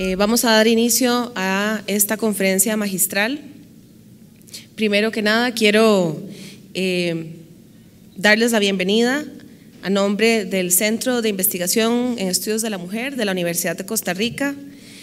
Vamos a dar inicio a esta conferencia magistral. Primero que nada, quiero darles la bienvenida a nombre del Centro de Investigación en Estudios de la Mujer de la Universidad de Costa Rica,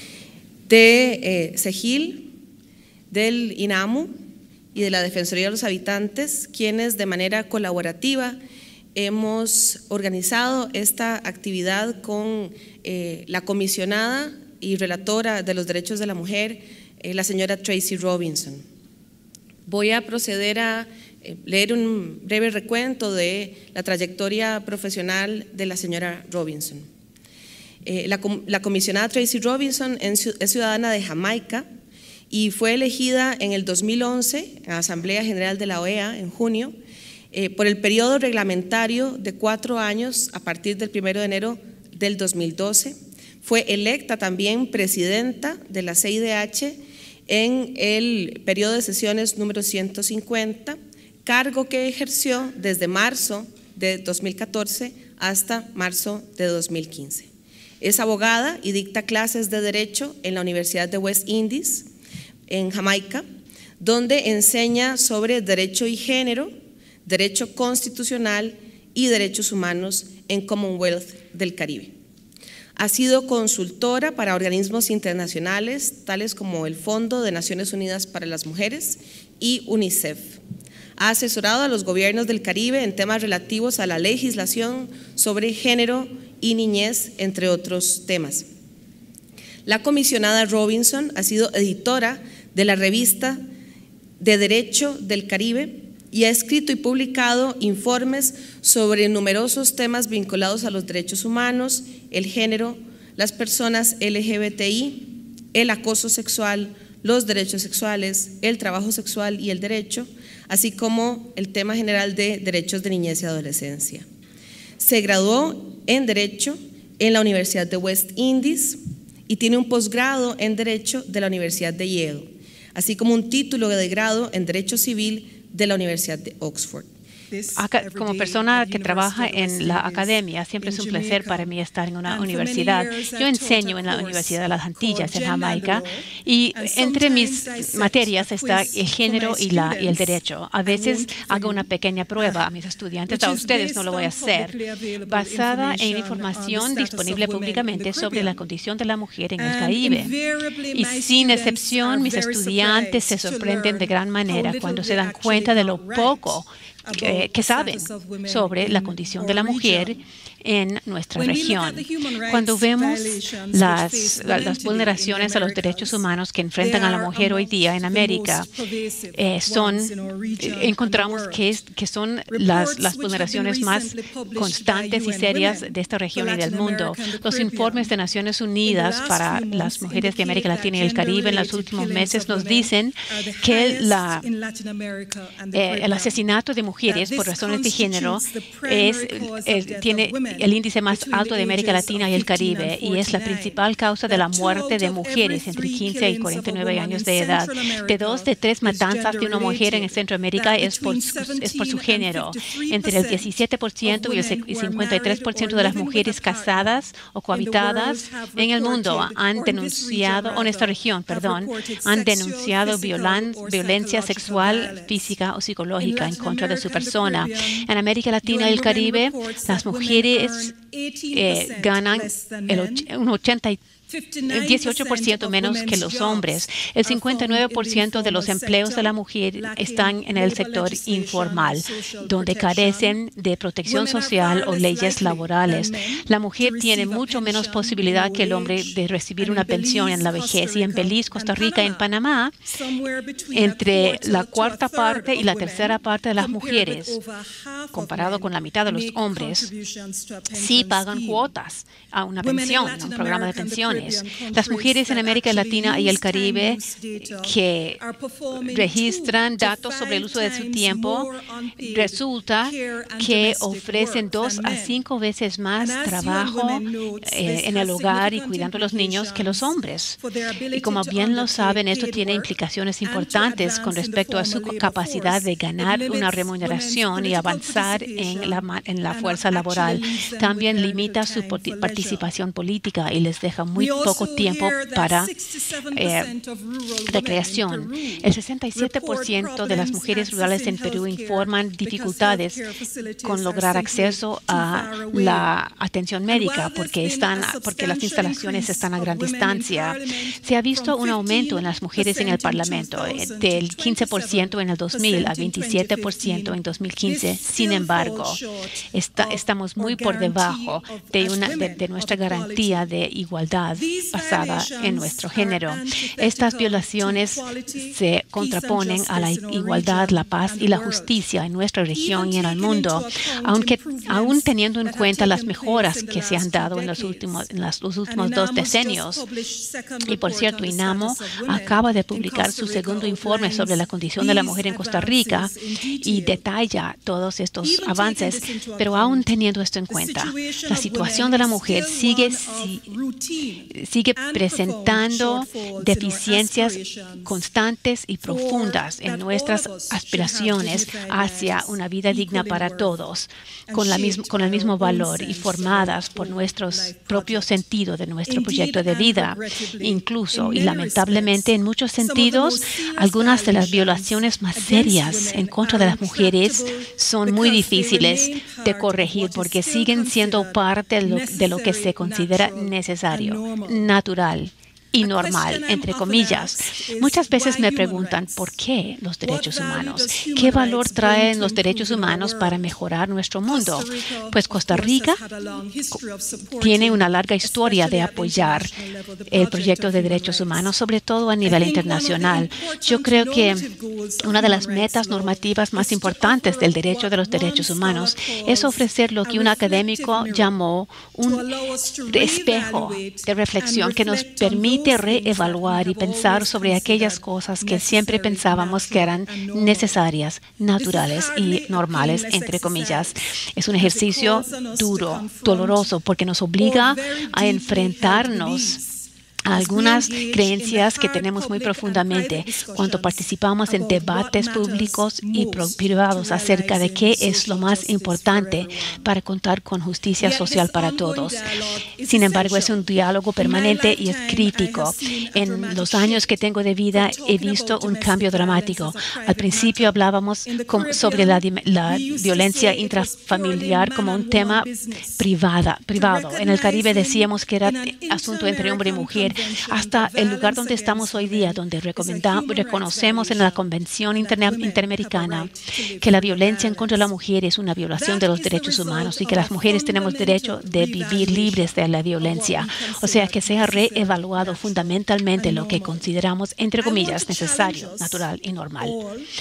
de CEGIL, del INAMU y de la Defensoría de los Habitantes, quienes de manera colaborativa hemos organizado esta actividad con la comisionada y relatora de los derechos de la mujer, la señora Tracy Robinson. Voy a proceder a leer un breve recuento de la trayectoria profesional de la señora Robinson. La comisionada Tracy Robinson es ciudadana de Jamaica y fue elegida en el 2011 en la Asamblea General de la OEA en junio por el periodo reglamentario de 4 años a partir del 1 de enero del 2012. Fue electa también presidenta de la CIDH en el periodo de sesiones número 150, cargo que ejerció desde marzo de 2014 hasta marzo de 2015. Es abogada y dicta clases de Derecho en la Universidad de West Indies, en Jamaica, donde enseña sobre Derecho y Género, Derecho Constitucional y Derechos Humanos en Commonwealth del Caribe. Ha sido consultora para organismos internacionales, tales como el Fondo de Naciones Unidas para las Mujeres y UNICEF. Ha asesorado a los gobiernos del Caribe en temas relativos a la legislación sobre género y niñez, entre otros temas. La comisionada Robinson ha sido editora de la revista de Derecho del Caribe y ha escrito y publicado informes sobre numerosos temas vinculados a los derechos humanos, el género, las personas LGBTI, el acoso sexual, los derechos sexuales, el trabajo sexual y el derecho, así como el tema general de derechos de niñez y adolescencia. Se graduó en Derecho en la Universidad de West Indies y tiene un posgrado en Derecho de la Universidad de Yale, así como un título de grado en Derecho Civil de la Universidad de Oxford. Como persona que trabaja en la academia, siempre es un placer para mí estar en una universidad. Yo enseño en la Universidad de las Antillas, en Jamaica, y entre mis materias está el género y el derecho. A veces hago una pequeña prueba a mis estudiantes, a ustedes no lo voy a hacer, basada en información disponible públicamente sobre la condición de la mujer en el Caribe. Y sin excepción, mis estudiantes se sorprenden de gran manera cuando se dan cuenta de lo poco que saben sobre la condición de la mujer en nuestra región. Cuando vemos las vulneraciones a los derechos humanos que enfrentan a la mujer hoy día en América, encontramos que son las vulneraciones más constantes y serias de esta región y del mundo. Los informes de Naciones Unidas para las mujeres de América Latina y el Caribe en los últimos meses nos dicen que el asesinato de mujeres por razones de género tiene el índice más alto de América Latina y el Caribe y es la principal causa de la muerte de mujeres entre 15 y 49 años de edad. De 2 de 3 matanzas de una mujer en Centroamérica es por su género. Entre el 17% y el 53% de las mujeres casadas o cohabitadas en el mundo han denunciado, o en esta región, han denunciado violencia sexual, física o psicológica en contra de su persona. En América Latina y el Caribe, las mujeres ganan un 18% menos que los hombres. El 59% de los empleos de la mujer están en el sector informal, donde carecen de protección social o leyes laborales. La mujer tiene mucho menos posibilidad que el hombre de recibir una pensión en la vejez. Y en Belice, Costa Rica y en Panamá, entre la cuarta parte y la tercera parte de las mujeres, comparado con la mitad de los hombres, sí pagan cuotas a una pensión, a un programa de pensiones. Las mujeres en América Latina y el Caribe que registran datos sobre el uso de su tiempo, resulta que ofrecen 2 a 5 veces más trabajo en el hogar y cuidando a los niños que los hombres. Y como bien lo saben, esto tiene implicaciones importantes con respecto a su capacidad de ganar una remuneración y avanzar en la fuerza laboral. También limita su participación política y les deja muy poco tiempo para recreación. El 67% de las mujeres rurales en Perú informan dificultades con lograr acceso a la atención médica porque las instalaciones están a gran distancia. Se ha visto un aumento en las mujeres en el Parlamento del 15% en el 2000 a 27% en 2015. Sin embargo, estamos muy por debajo de nuestra garantía de igualdad basada en nuestro género. Estas violaciones se contraponen a la igualdad, la paz y la justicia en nuestra región y en el mundo, aún teniendo en cuenta las mejoras que se han dado en los últimos 2 decenios. Y por cierto, INAMO acaba de publicar su segundo informe sobre la condición de la mujer en Costa Rica y detalla todos estos avances, pero aún teniendo esto en cuenta, la situación de la mujer sigue presentando deficiencias constantes y profundas en nuestras aspiraciones hacia una vida digna para todos, con el mismo valor y formadas por nuestro propio sentido de nuestro proyecto de vida. Incluso y lamentablemente en muchos sentidos, algunas de las violaciones más serias en contra de las mujeres son muy difíciles de corregir porque siguen siendo parte de lo que se considera necesario, natural y normal, entre comillas. Muchas veces me preguntan ¿por qué los derechos humanos? ¿Qué valor traen los derechos humanos para mejorar nuestro mundo? Pues Costa Rica tiene una larga historia de apoyar el proyecto de derechos humanos, sobre todo a nivel internacional. Yo creo que una de las metas normativas más importantes del derecho de los derechos humanos es ofrecer lo que un académico llamó un espejo de reflexión que nos permite reevaluar y pensar sobre aquellas cosas que siempre pensábamos que eran necesarias, naturales y normales, entre comillas. Es un ejercicio duro, doloroso, porque nos obliga a enfrentarnos a algunas creencias que tenemos muy profundamente cuando participamos en debates públicos y privados acerca de qué es lo más importante para contar con justicia social para todos. Sin embargo, es un diálogo permanente y es crítico. En los años que tengo de vida he visto un cambio dramático. Al principio hablábamos sobre la violencia intrafamiliar como un tema privado. En el Caribe decíamos que era asunto entre hombre y mujer, hasta el lugar donde estamos hoy día, donde reconocemos en la Convención Interamericana que la violencia en contra de la mujer es una violación de los derechos humanos y que las mujeres tenemos derecho de vivir libres de la violencia. O sea, que sea reevaluado fundamentalmente lo que consideramos, entre comillas, necesario, natural y normal.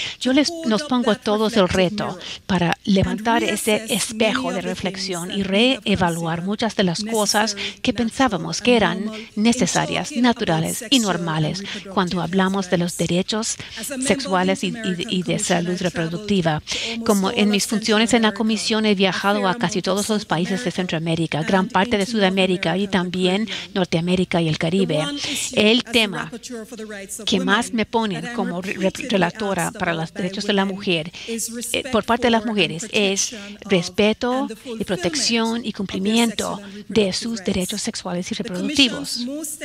Nos pongo a todos el reto para levantar ese espejo de reflexión y reevaluar muchas de las cosas que pensábamos que eran necesarias, naturales y normales cuando hablamos de los derechos sexuales y de salud reproductiva. Como en mis funciones en la comisión he viajado a casi todos los países de Centroamérica, gran parte de Sudamérica y también Norteamérica y el Caribe. El tema que más me ponen como relatora para los derechos de la mujer por parte de las mujeres es respeto y protección y cumplimiento de sus derechos sexuales y reproductivos.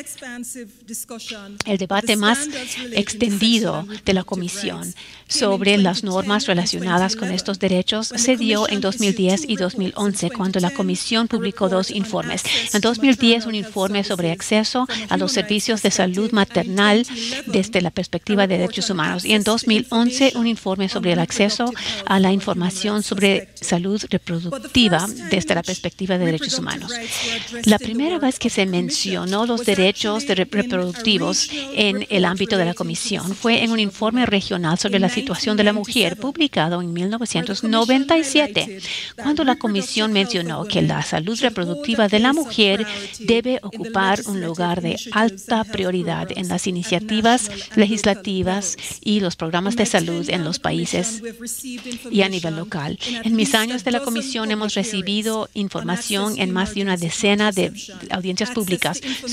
El debate más extendido de la Comisión sobre las normas relacionadas con estos derechos se dio en 2010 y 2011, cuando la Comisión publicó 2 informes. En 2010, un informe sobre acceso a los servicios de salud maternal desde la perspectiva de derechos humanos y en 2011, un informe sobre el acceso a la información sobre salud reproductiva desde la perspectiva de derechos humanos. La primera vez que se mencionó los derechos reproductivos en el ámbito de la Comisión fue en un informe regional sobre la situación de la mujer publicado en 1997, cuando la Comisión mencionó que la salud reproductiva de la mujer debe ocupar un lugar de alta prioridad en las iniciativas legislativas y los programas de salud en los países y a nivel local. En mis años de la Comisión hemos recibido información en más de una decena de audiencias públicas sobre acceso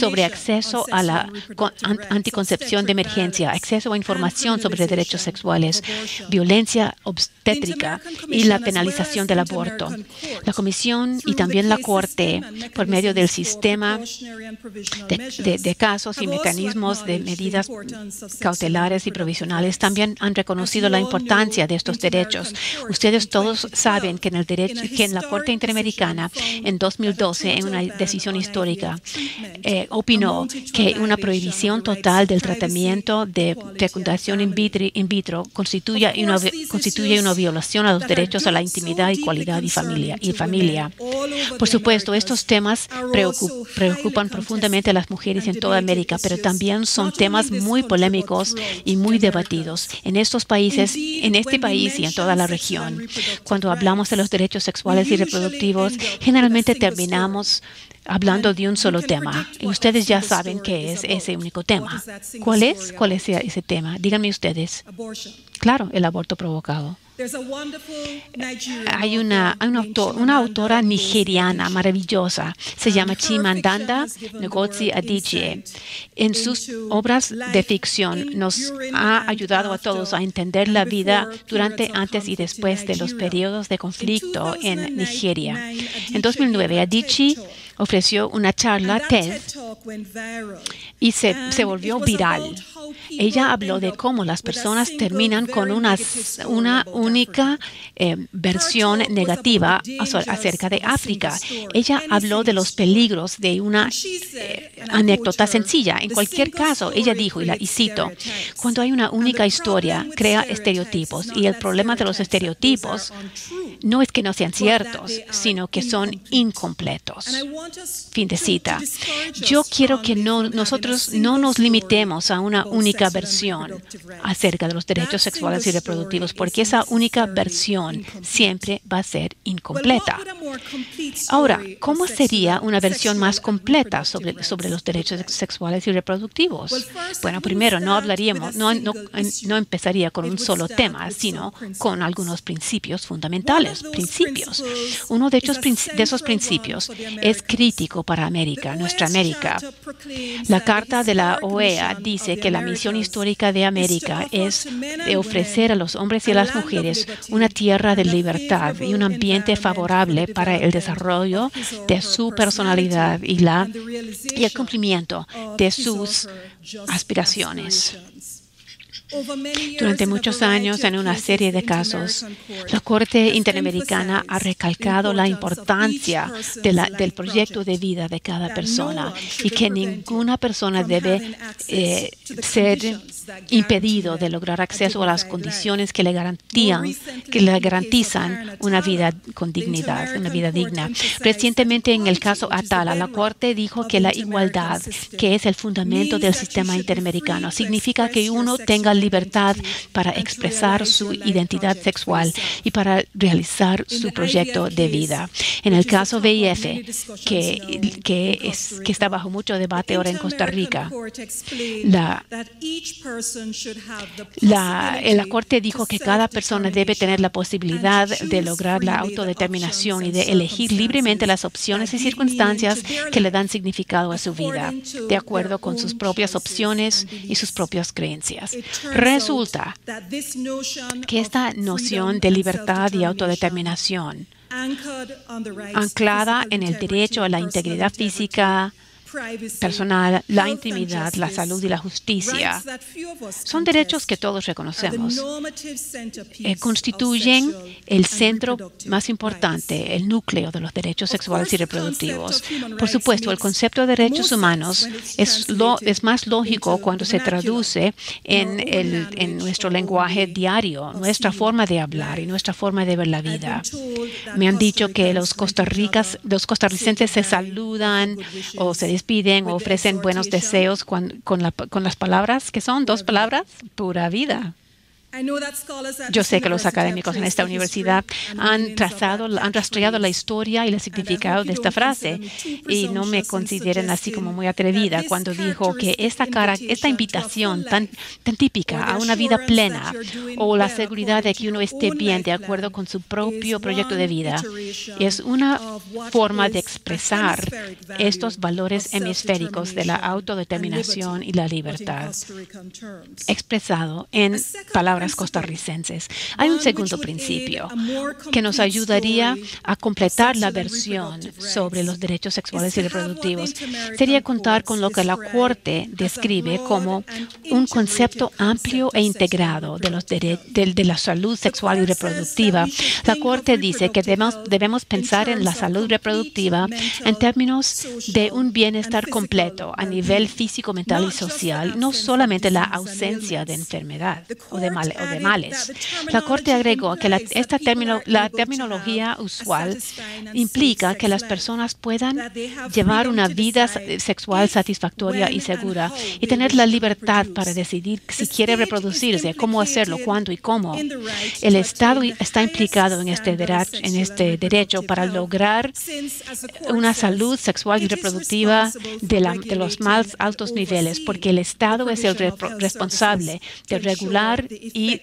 acceso a la anticoncepción de emergencia, acceso a información sobre derechos sexuales, violencia obstétrica y la penalización del aborto. La Comisión y también la Corte, por medio del sistema de casos y mecanismos de medidas cautelares y provisionales, también han reconocido la importancia de estos derechos. Ustedes todos saben que en la Corte Interamericana, en 2012, en una decisión histórica, opinó que una prohibición total del tratamiento de fecundación in vitro constituye una violación a los derechos a la intimidad, igualdad y familia. Por supuesto, estos temas preocupan profundamente a las mujeres en toda América, pero también son temas muy polémicos y muy debatidos en estos países, en este país y en toda la región. Cuando hablamos de los derechos sexuales y reproductivos, generalmente terminamos hablando de un solo tema. Y ustedes ya saben qué es ese único tema. ¿Cuál es? ¿Cuál es ese tema? Díganme ustedes. Claro, el aborto provocado. Hay una autora nigeriana maravillosa, se llama Chimamanda Ngozi Adichie. En sus obras de ficción nos ha ayudado a todos a entender la vida durante, antes y después de los periodos de conflicto en Nigeria. En 2009, Adichie ofreció una charla TED y se volvió viral. Ella habló de cómo las personas terminan con una única versión negativa acerca de África. Ella habló de los peligros de una anécdota sencilla. En cualquier caso, ella dijo, y cito, cuando hay una única historia, crea estereotipos. Y el problema de los estereotipos no es que no sean ciertos, sino que son incompletos. Fin de cita. Yo quiero que nosotros no nos limitemos a una única versión acerca de los derechos sexuales y reproductivos, porque esa única versión siempre va a ser incompleta. Ahora, ¿cómo sería una versión más completa sobre los derechos sexuales y reproductivos? Bueno, primero, no empezaría con un solo tema, sino con algunos principios fundamentales. Uno de esos principios es crítico para América, nuestra América. La Carta de la OEA dice que la misión histórica de América es de ofrecer a los hombres y a las mujeres una tierra de libertad y un ambiente favorable para el desarrollo de su personalidad y el cumplimiento de sus aspiraciones. Durante muchos años, en una serie de casos, la Corte Interamericana ha recalcado la importancia del proyecto de vida de cada persona y que ninguna persona debe ser impedido de lograr acceso a las condiciones que le garantizan una vida con dignidad, una vida digna. Recientemente, en el caso Atala, la Corte dijo que la igualdad, que es el fundamento del sistema interamericano, significa que uno tenga libertad para expresar su identidad sexual y para realizar su proyecto de vida. En el caso VIF, que está bajo mucho debate ahora en Costa Rica, la Corte dijo que cada persona debe tener la posibilidad de lograr la autodeterminación y de elegir libremente las opciones y circunstancias que le dan significado a su vida, de acuerdo con sus propias opciones y sus propias creencias. Resulta que esta noción de libertad y autodeterminación, anclada en el derecho a la integridad física, personal, la intimidad, la salud y la justicia, son derechos que todos reconocemos. Constituyen el centro más importante, el núcleo de los derechos sexuales y reproductivos. Por supuesto, el concepto de derechos humanos es más lógico cuando se traduce en nuestro lenguaje diario, nuestra forma de hablar y nuestra forma de ver la vida. Me han dicho que los costarricenses se saludan o se despiden o ofrecen buenos deseos con las palabras, que son dos palabras, pura vida. Yo sé que los académicos en esta universidad han rastreado la historia y el significado de esta frase y no me consideren así como muy atrevida cuando dijo que esta invitación tan típica a una vida plena o la seguridad de que uno esté bien de acuerdo con su propio proyecto de vida es una forma de expresar estos valores hemisféricos de la autodeterminación y la libertad, expresado en palabras costarricenses. Hay un segundo principio que nos ayudaría a completar la versión sobre los derechos sexuales y reproductivos. Sería contar con lo que la Corte describe como un concepto amplio e integrado de la salud sexual y reproductiva. La Corte dice que debemos pensar en la salud reproductiva en términos de un bienestar completo a nivel físico, mental y social, no solamente la ausencia de enfermedad o de males. La Corte agregó que la terminología usual implica que las personas puedan llevar una vida sexual satisfactoria y segura y tener la libertad para decidir si quiere reproducirse, cómo hacerlo, cuándo y cómo. El Estado está implicado en este derecho para lograr una salud sexual y reproductiva de los más altos niveles, porque el Estado es el responsable de regular y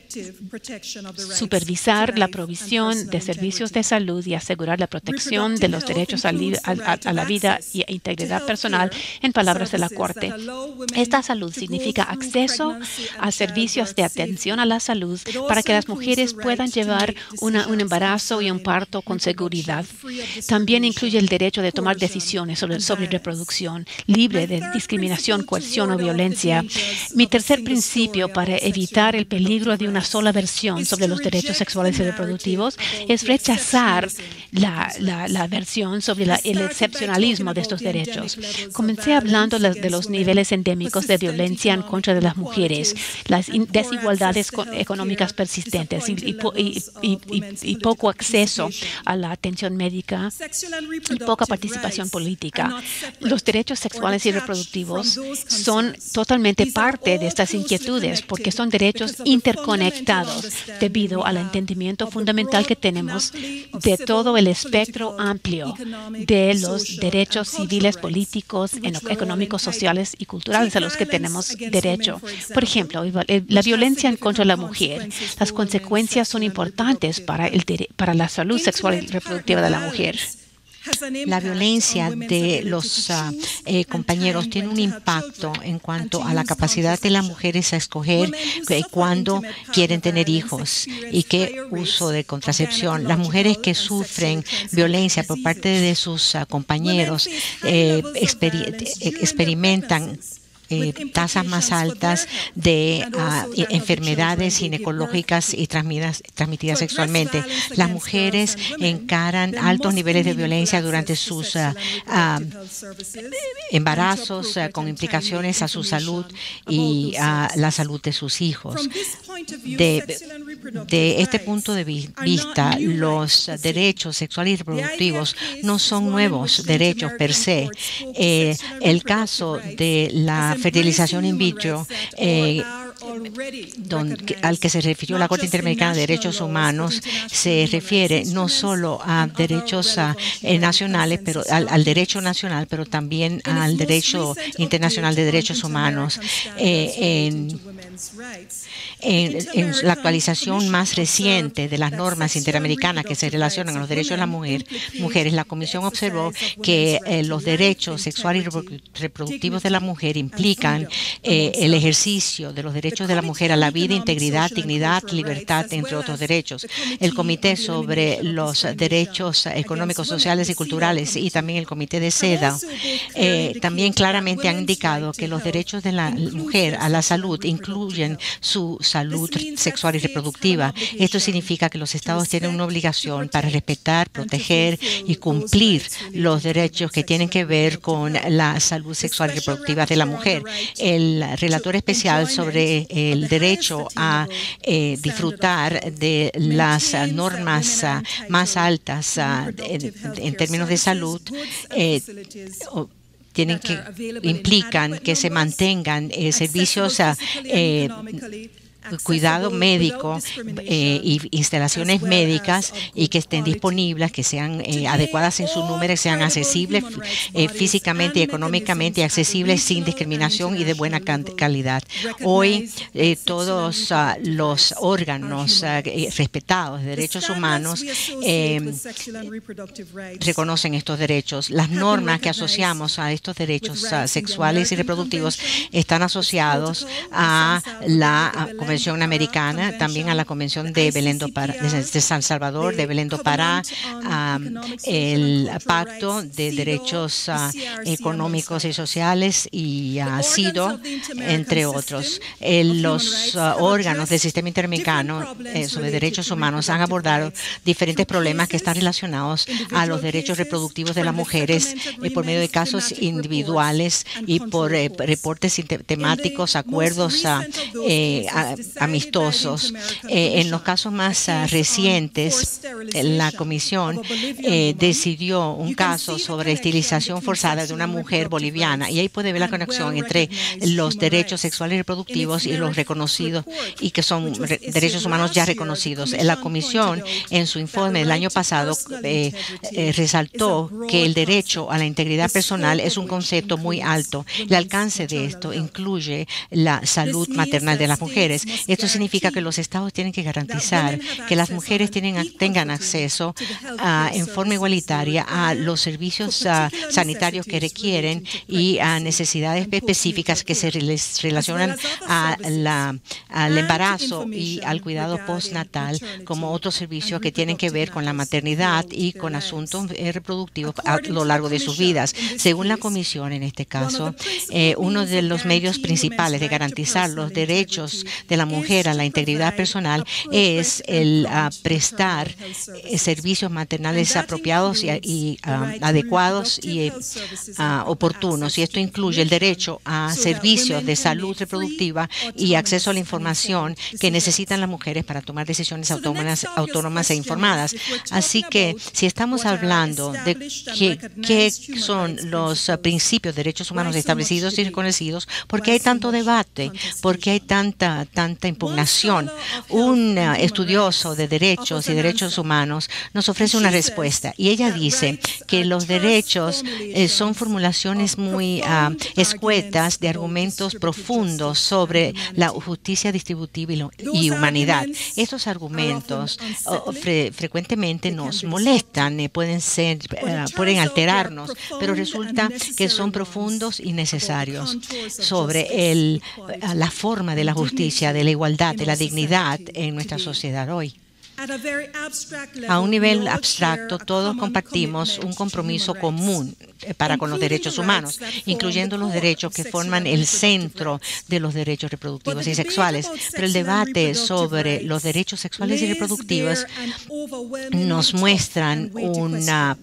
supervisar la provisión de servicios de salud y asegurar la protección de los derechos a la vida e integridad personal, en palabras de la Corte. Esta salud significa acceso a servicios de atención a la salud para que las mujeres puedan llevar un embarazo y un parto con seguridad. También incluye el derecho de tomar decisiones sobre reproducción, libre de discriminación, coerción o violencia. Mi tercer principio para evitar el peligro de una sola versión sobre los derechos sexuales y reproductivos es rechazar la versión sobre el excepcionalismo de estos derechos. Comencé hablando de los niveles endémicos de violencia en contra de las mujeres, las desigualdades económicas persistentes y poco acceso a la atención médica y poca participación política. Los derechos sexuales y reproductivos son totalmente parte de estas inquietudes porque son derechos interconectados debido al entendimiento fundamental que tenemos de todo el espectro amplio de los derechos civiles, políticos, económicos, sociales y culturales a los que tenemos derecho. Por ejemplo, la violencia en contra de la mujer. Las consecuencias son importantes para la salud sexual y reproductiva de la mujer. La violencia de los compañeros tiene un impacto en cuanto a la capacidad de las mujeres a escoger cuándo quieren tener hijos y qué uso de contracepción. Las mujeres que sufren violencia por parte de sus compañeros experimentan tasas más altas de enfermedades ginecológicas y transmitidas sexualmente. Las mujeres encaran altos niveles de violencia durante sus embarazos con implicaciones a su salud y a la salud de sus hijos. De este punto de vista, los derechos sexuales y reproductivos no son nuevos derechos per se. El caso de la fertilización in vitro, al que se refirió la Corte Interamericana de Derechos Humanos, se refiere no solo a derechos nacionales, pero al derecho nacional, pero también al derecho internacional de derechos humanos. En la actualización más reciente de las normas interamericanas que se relacionan a los derechos de las mujeres, la Comisión observó que los derechos sexuales y reproductivos de la mujer implican el ejercicio de los derechos de la mujer a la vida, integridad, dignidad, libertad, entre otros derechos. El Comité sobre los Derechos Económicos, Sociales y Culturales y también el Comité de CEDAW también claramente han indicado que los derechos de la mujer a la salud incluyen su salud sexual y reproductiva. Esto significa que los estados tienen una obligación para respetar, proteger y cumplir los derechos que tienen que ver con la salud sexual y reproductiva de la mujer. El relator especial sobre el derecho a disfrutar de las normas más altas en términos de salud implican que se mantengan servicios cuidado médico y instalaciones médicas y que estén disponibles, que sean adecuadas en su número, que sean accesibles físicamente y económicamente, accesibles sin discriminación y de buena calidad. Hoy todos los órganos respetados de derechos humanos reconocen estos derechos. Las normas que asociamos a estos derechos sexuales y reproductivos están asociados a la Convención Americana, también a la Convención de Belén do Pará, de San Salvador, de Belén do Pará, el Pacto de Derechos Económicos y Sociales y CIDO, entre otros. Los órganos del sistema interamericano sobre derechos humanos han abordado diferentes problemas que están relacionados a los derechos reproductivos de las mujeres por medio de casos individuales y por reportes temáticos, acuerdos amistosos. En los casos más recientes, la Comisión decidió un caso sobre estilización forzada de una mujer boliviana, y ahí puede ver la conexión entre los derechos sexuales y reproductivos y los reconocidos y que son derechos humanos ya reconocidos. La Comisión, en su informe del año pasado, resaltó que el derecho a la integridad personal es un concepto muy alto. El alcance de esto incluye la salud maternal de las mujeres. Esto significa que los estados tienen que garantizar que las mujeres tengan acceso en forma igualitaria a los servicios sanitarios que requieren y a necesidades específicas que se relacionan al embarazo y al cuidado postnatal, como otros servicios que tienen que ver con la maternidad y con asuntos reproductivos a lo largo de sus vidas. Según la Comisión, en este caso, uno de los medios principales de garantizar los derechos de la mujer a la integridad personal es el prestar servicios maternales apropiados y adecuados y oportunos. Y esto incluye el derecho a servicios de salud reproductiva y acceso a la información que necesitan las mujeres para tomar decisiones autónomas e informadas. Así que si estamos hablando de qué son los principios de derechos humanos establecidos y reconocidos, ¿por qué hay tanto debate? ¿Por qué hay tanta impugnación? Un estudioso de derechos y derechos humanos nos ofrece una respuesta, y ella dice que los derechos son formulaciones muy escuetas de argumentos profundos sobre la justicia distributiva y humanidad. Estos argumentos frecuentemente nos molestan, pueden alterarnos, pero resulta que son profundos y necesarios sobre la forma de la justicia, de la igualdad, de la dignidad en nuestra sociedad hoy. A un nivel abstracto, todos compartimos un compromiso común para con los derechos humanos, incluyendo los derechos que forman el centro de los derechos reproductivos y sexuales. Pero el debate sobre los derechos sexuales y reproductivos nos plantean una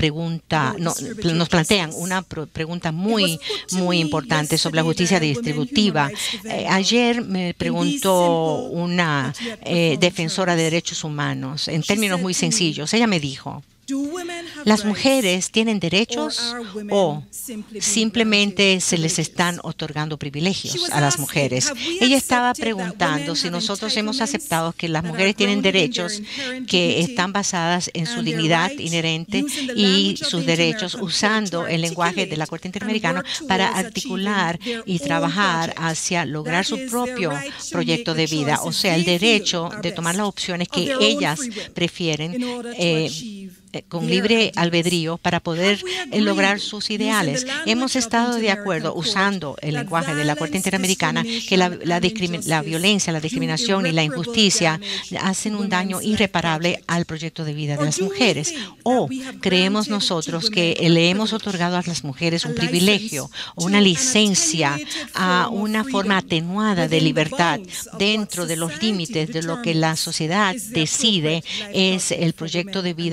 pregunta muy importante sobre la justicia distributiva. Ayer me preguntó una defensora de derechos humanos en términos muy sencillos. Ella me dijo: ¿las mujeres tienen derechos o simplemente se les están otorgando privilegios a las mujeres? Ella estaba preguntando si nosotros hemos aceptado que las mujeres tienen derechos que están basadas en su dignidad inherente y sus derechos, usando el lenguaje de la Corte Interamericana para articular y trabajar hacia lograr su propio proyecto de vida, o sea, el derecho de tomar las opciones que ellas prefieren con libre albedrío para poder lograr sus ideales. Hemos estado de acuerdo, usando el lenguaje de la Corte Interamericana, que la violencia, la discriminación y la injusticia hacen un daño irreparable al proyecto de vida de las mujeres. ¿O creemos nosotros que le hemos otorgado a las mujeres un privilegio o una licencia a una forma atenuada de libertad dentro de los límites de lo que la sociedad decide es el proyecto de vida adecuado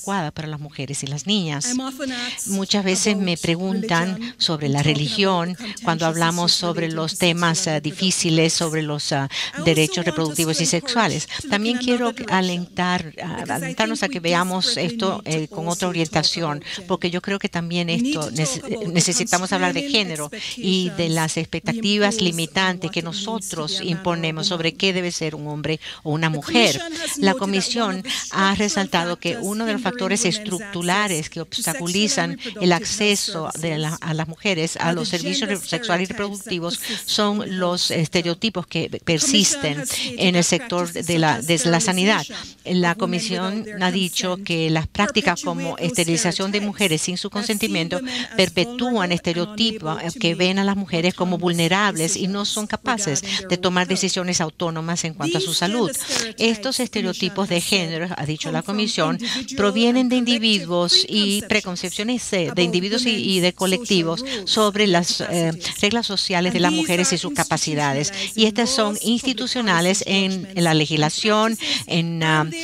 adecuada para las mujeres y las niñas. Muchas veces me preguntan sobre la religión cuando hablamos sobre los temas difíciles, sobre los derechos reproductivos y sexuales. También quiero alentarnos a que veamos esto con otra orientación, porque yo creo que también necesitamos hablar de género y de las expectativas limitantes que nosotros imponemos sobre qué debe ser un hombre o una mujer. La Comisión ha resaltado que uno de los factores estructurales que obstaculizan el acceso a las mujeres a los servicios sexuales y reproductivos son los estereotipos que persisten en el sector de la sanidad. La Comisión ha dicho que las prácticas como esterilización de mujeres sin su consentimiento perpetúan estereotipos que ven a las mujeres como vulnerables y no son capaces de tomar decisiones autónomas en cuanto a su salud. Estos estereotipos de género, ha dicho la Comisión, provienen de individuos y preconcepciones de individuos y de colectivos sobre las reglas sociales de las mujeres y sus capacidades. Y estas son institucionales en la legislación, en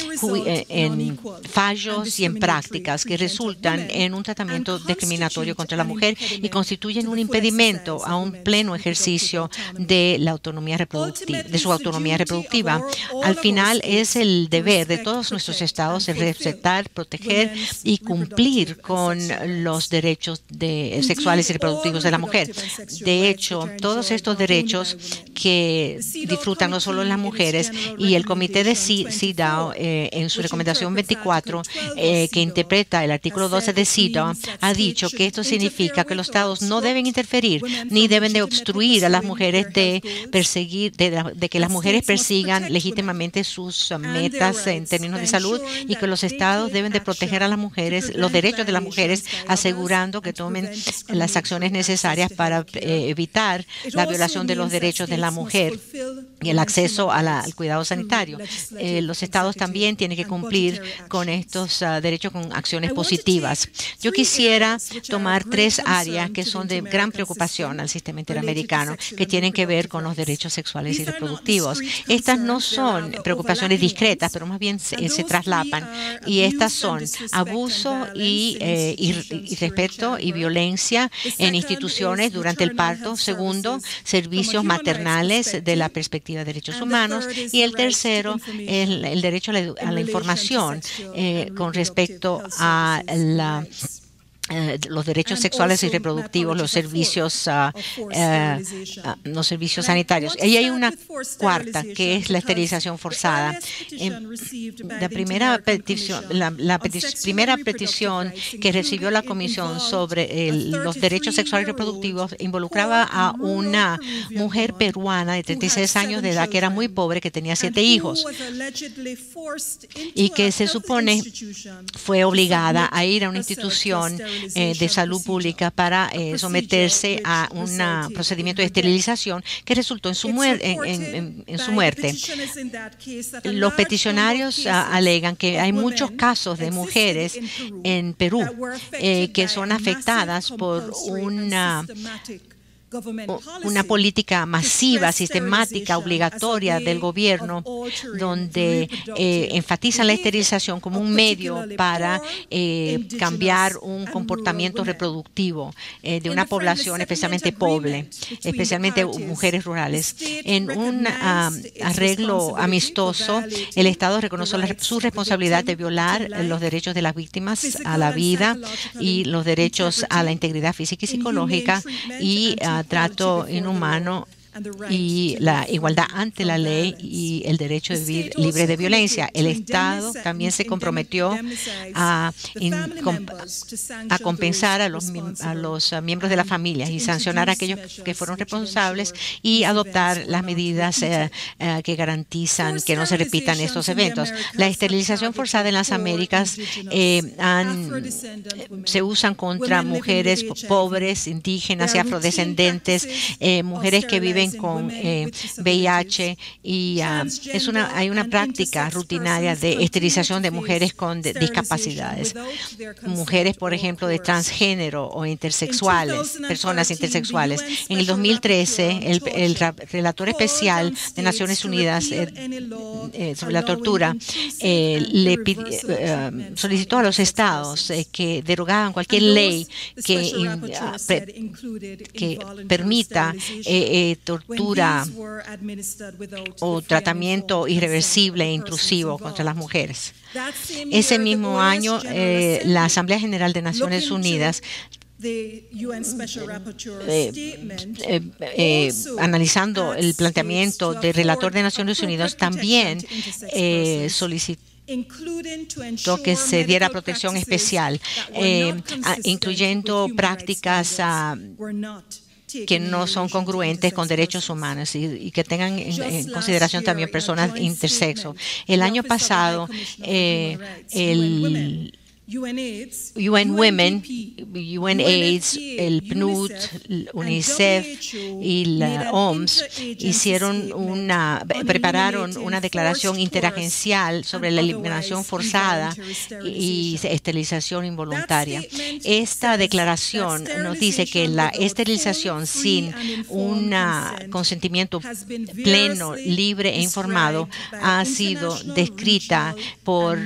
fallos y en prácticas que resultan en un tratamiento discriminatorio contra la mujer y constituyen un impedimento a un pleno ejercicio de la autonomía reproductiva, de su autonomía reproductiva. Al final es el deber de todos nuestros estados el respetar, proteger y cumplir con los derechos sexuales y reproductivos de la mujer. De hecho, todos estos derechos que disfrutan no solo las mujeres, y el comité de CEDAW en su recomendación 24 que interpreta el artículo 12 de CEDAW ha dicho que esto significa que los estados no deben interferir ni deben de obstruir a las mujeres de que las mujeres persigan legítimamente sus metas en términos de salud, y que los estados deben de proteger a las mujeres, los derechos de las mujeres, asegurando que tomen las acciones necesarias para evitar la violación de los derechos de la mujer y el acceso al cuidado sanitario. Los estados también tienen que cumplir con estos derechos con acciones positivas. Yo quisiera tomar 3 áreas que son de gran preocupación al sistema interamericano, que tienen que ver con los derechos sexuales y reproductivos. Estas no son preocupaciones discretas, pero más bien se traslapan, y estas son abuso y respeto y violencia en instituciones durante el parto. Segundo, servicios maternales de la perspectiva de derechos humanos. Y el tercero, el derecho a la información con respecto a los derechos sexuales y reproductivos, los servicios sanitarios. Y hay una cuarta, que es la esterilización forzada. La primera petición que recibió la Comisión sobre los derechos sexuales y reproductivos involucraba a una mujer peruana de 36 años de edad que era muy pobre, que tenía 7 hijos y que se supone fue obligada a ir a una institución de salud pública para someterse a un procedimiento de esterilización que resultó en su muerte. Los peticionarios alegan que hay muchos casos de mujeres en Perú que son afectadas por una política masiva, sistemática, obligatoria del gobierno, donde enfatizan la esterilización como un medio para cambiar un comportamiento reproductivo de una población especialmente pobre, especialmente mujeres rurales. En un arreglo amistoso, el Estado reconoció su responsabilidad de violar los derechos de las víctimas a la vida y los derechos a la integridad física y psicológica y trato inhumano y la igualdad ante la ley y el derecho de vivir libre de violencia. El Estado también se comprometió a compensar a los miembros de la familia y sancionar a aquellos que fueron responsables y adoptar las medidas que garantizan que no se repitan estos eventos. La esterilización forzada en las Américas se usan contra mujeres pobres, indígenas y afrodescendentes, mujeres que viven viven con VIH y hay una práctica rutinaria de esterilización de mujeres con discapacidades. Mujeres, por ejemplo, de transgénero o intersexuales, personas intersexuales. En el 2013, el relator especial de Naciones Unidas sobre la tortura solicitó a los estados que derogaban cualquier ley que permita tortura o tratamiento irreversible e intrusivo contra las mujeres. Ese mismo año, la Asamblea General de Naciones Unidas analizando el planteamiento del relator de Naciones Unidas, también solicitó que se diera protección especial, incluyendo prácticas que no son congruentes con derechos humanos y que tengan en consideración también personas intersexo. El año pasado, el UN Women, UNAIDS, el PNUD, UNICEF y la OMS prepararon una declaración interagencial sobre la eliminación forzada y esterilización involuntaria. Esta declaración nos dice que la esterilización sin un consentimiento pleno, libre e informado ha sido descrita por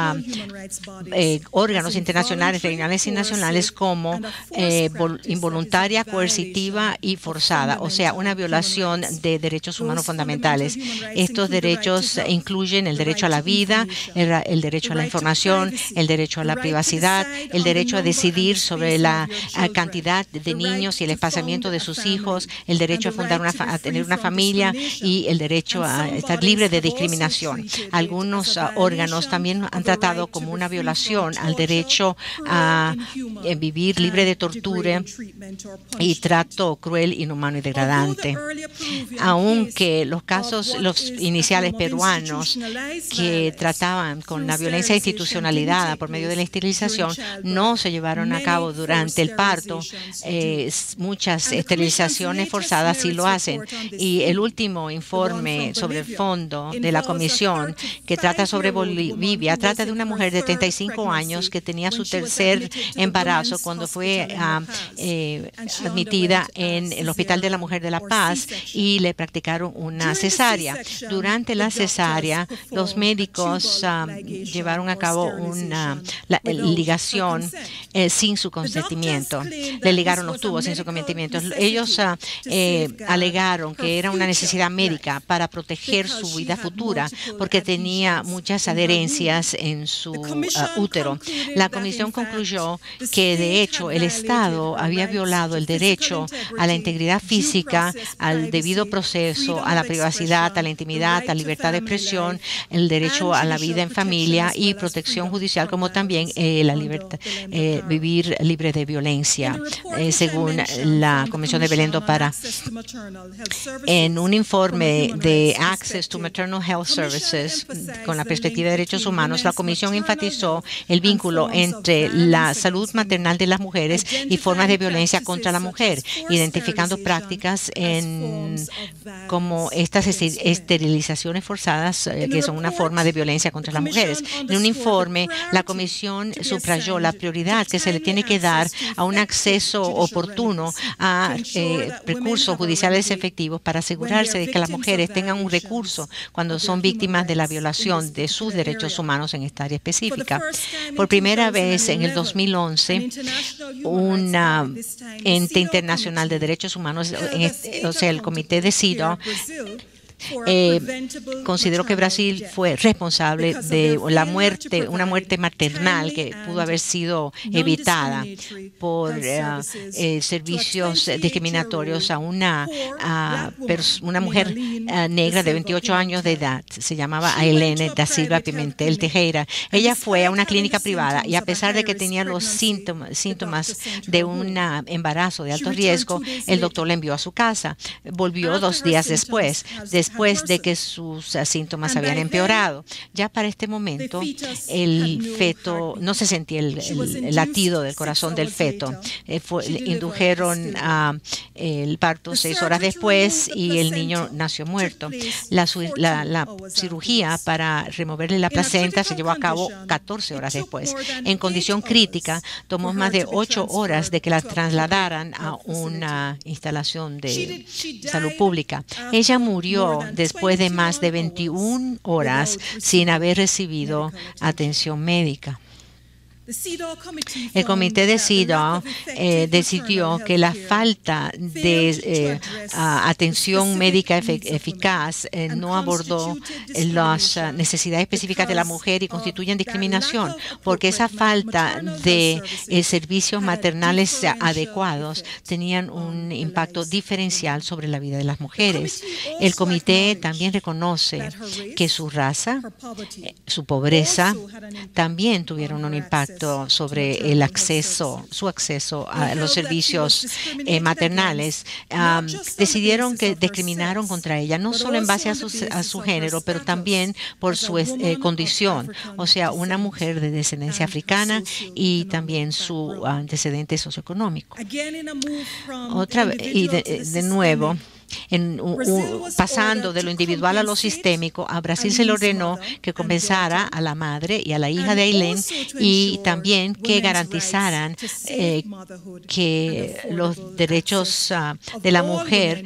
órganos internacionales, regionales y nacionales como involuntaria, coercitiva y forzada, o sea, una violación de derechos humanos fundamentales. Estos derechos incluyen el derecho a la vida, el derecho a la información, el derecho a la privacidad, el derecho a decidir sobre la cantidad de niños y el espaciamiento de sus hijos, el derecho a tener una familia y el derecho a estar libre de discriminación. Algunos órganos también han tratado como una violación al derecho a vivir libre de tortura y trato cruel, inhumano y degradante. Aunque los iniciales peruanos que trataban con la violencia institucionalizada por medio de la esterilización no se llevaron a cabo durante el parto, muchas esterilizaciones forzadas sí lo hacen. Y el último informe sobre el fondo de la comisión que trata sobre Bolivia trata de una mujer de 35 años que tenía su tercer embarazo cuando fue admitida en el Hospital de la Mujer de La Paz y le practicaron una cesárea. Durante la cesárea, los médicos llevaron a cabo una ligación sin su consentimiento. Le ligaron los tubos sin su consentimiento. Ellos alegaron que era una necesidad médica para proteger su vida futura porque tenía muchas adherencias en su útero. La comisión concluyó que, de hecho, el Estado había violado el derecho a la integridad física, al debido proceso, a la privacidad, a la intimidad, a la libertad de expresión, el derecho a la vida en familia y protección judicial, como también la libertad vivir libre de violencia, según la Comisión de Belén do Pará. En un informe de Access to Maternal Health Services, con la perspectiva de derechos humanos, la Comisión enfatizó el vínculo entre la salud maternal de las mujeres y formas de violencia contra la mujer, identificando prácticas como estas esterilizaciones forzadas, que son una forma de violencia contra las mujeres. En un informe, la Comisión subrayó la prioridad que se le tiene que dar a un acceso oportuno a recursos judiciales efectivos para asegurarse de que las mujeres tengan un recurso cuando son víctimas de la violación de sus derechos humanos en esta área específica. Por primera vez en el 2011, un ente internacional de derechos humanos, o sea, el Comité de CEDAW, consideró que Brasil fue responsable de una muerte maternal que pudo haber sido evitada por servicios discriminatorios a una mujer negra de 28 años de edad. Se llamaba Ailene da Silva Pimentel Tejera. Ella fue a una clínica privada y, a pesar de que tenía los síntomas de un embarazo de alto riesgo, el doctor la envió a su casa. Volvió 2 días después después de que sus síntomas habían empeorado. Ya para este momento, el feto, no se sentía el latido del corazón del feto. Indujeron el parto 6 horas después y el niño nació muerto. La cirugía para removerle la placenta se llevó a cabo 14 horas después. En condición crítica, tomó más de 8 horas de que la trasladaran a una instalación de salud pública. Ella murió después de más de 21 horas sin haber recibido atención médica. El comité de CEDAW decidió que la falta de atención médica eficaz no abordó las necesidades específicas de la mujer y constituyen discriminación, porque esa falta de servicios maternales adecuados tenían un impacto diferencial sobre la vida de las mujeres. El comité también reconoce que su raza, su pobreza, también tuvieron un impacto sobre su acceso a los servicios maternales. Decidieron que discriminaron contra ella, no solo en base a su género, pero también por su condición, o sea, una mujer de descendencia africana y también su antecedente socioeconómico. De nuevo, pasando de lo individual a lo sistémico, a Brasil se le ordenó que compensara a la madre y a la hija de Ailén y también que garantizaran que los derechos de la mujer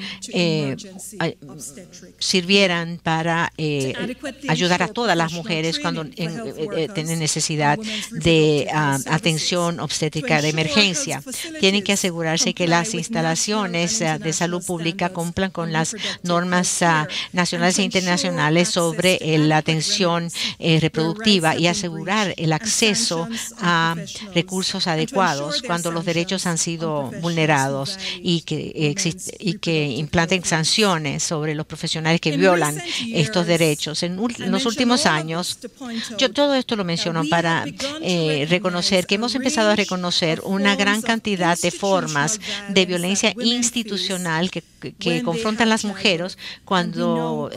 sirvieran para ayudar a todas las mujeres cuando tienen necesidad de atención obstétrica de emergencia. Tienen que asegurarse que las instalaciones de salud pública cumplan con las normas nacionales e internacionales sobre la atención reproductiva y asegurar el acceso a recursos adecuados cuando los derechos han sido vulnerados y que implanten sanciones sobre los profesionales que violan estos derechos. En los últimos años, yo todo esto lo menciono para reconocer que hemos empezado a reconocer una gran cantidad de formas de violencia institucional que confrontan las mujeres cuando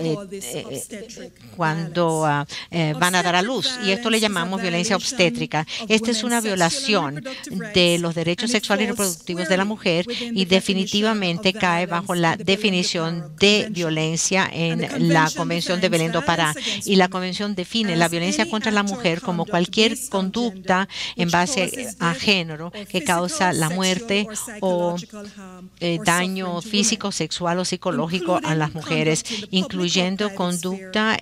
van a dar a luz, y esto le llamamos violencia obstétrica. Esta es una violación de los derechos sexuales y reproductivos de la mujer y definitivamente cae bajo la definición de violencia en la Convención de Belém do Pará, y la Convención define la violencia contra la mujer como cualquier conducta en base a género que causa la muerte o daño físico, sexual o psicológico a las mujeres, incluyendo conducta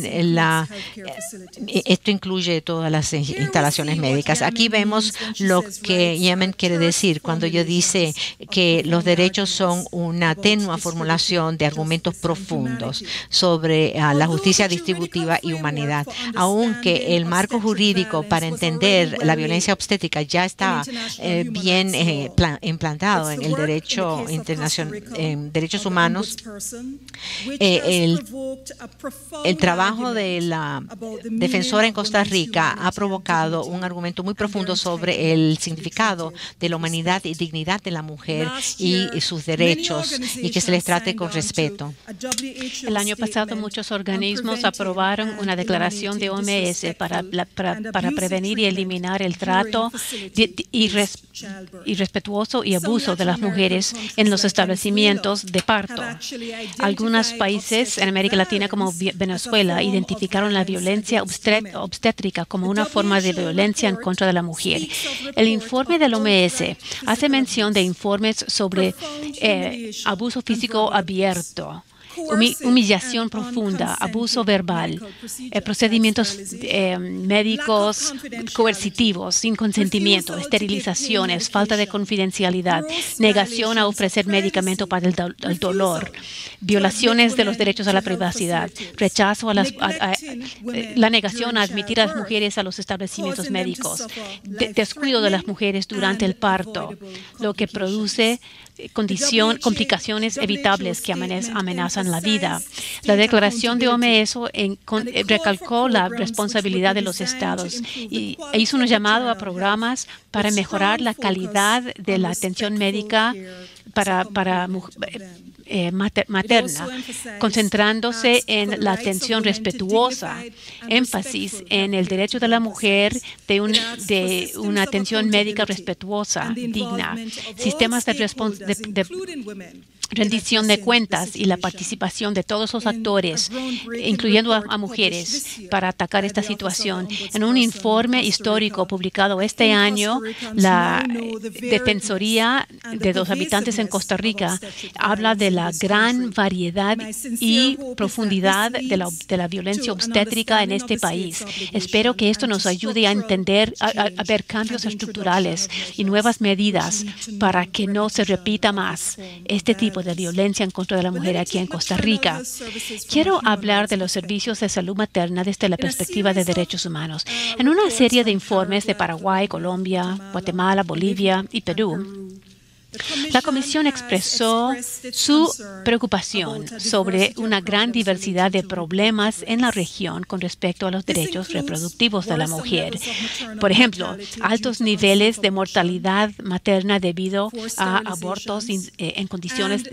esto incluye todas las instalaciones médicas. Aquí vemos lo que Yemen quiere decir cuando ella dice que los derechos son una tenue formulación de argumentos profundos sobre la justicia distributiva y humanidad. Aunque el marco jurídico para entender la violencia obstétrica ya está bien implantado en el derecho internacional, en derechos humanos, el trabajo de la defensora en Costa Rica ha provocado un argumento muy profundo sobre el significado de la humanidad y dignidad de la mujer y sus derechos, y que se les trate con respeto. El año pasado muchos organismos aprobaron una declaración de OMS para prevenir y eliminar el trato irrespetuoso y abuso de las mujeres en los establecimientos de parto. Algunos países en América Latina, como Venezuela, identificaron la violencia obstétrica como una forma de violencia en contra de la mujer. El informe del OMS hace mención de informes sobre abuso físico abierto, humillación profunda, abuso verbal, procedimientos médicos coercitivos, sin consentimiento, esterilizaciones, falta de confidencialidad, negación a ofrecer medicamento para el dolor, violaciones de los derechos a la privacidad, rechazo a la negación a admitir a las mujeres a los establecimientos médicos, descuido de las mujeres durante el parto, lo que produce complicaciones evitables que amenazan la vida. La declaración de OMS recalcó la responsabilidad de los estados y hizo un llamado a programas para mejorar la calidad de la atención médica para materna, concentrándose en la atención respetuosa, énfasis en el derecho de la mujer de una atención médica respetuosa, digna, sistemas de rendición de cuentas y la participación de todos los actores, incluyendo a mujeres, para atacar esta situación. En un informe histórico publicado este año, la Defensoría de los Habitantes en Costa Rica habla de la gran variedad y profundidad de la violencia obstétrica en este país. Espero que esto nos ayude a entender, a ver cambios estructurales y nuevas medidas para que no se repita más este tipo de violencia en contra de la mujer aquí en Costa Rica. Quiero hablar de los servicios de salud materna desde la perspectiva de derechos humanos. En una serie de informes de Paraguay, Colombia, Guatemala, Bolivia y Perú, la Comisión expresó su preocupación sobre una gran diversidad de problemas en la región con respecto a los derechos reproductivos de la mujer. Por ejemplo, altos niveles de mortalidad materna debido a abortos en condiciones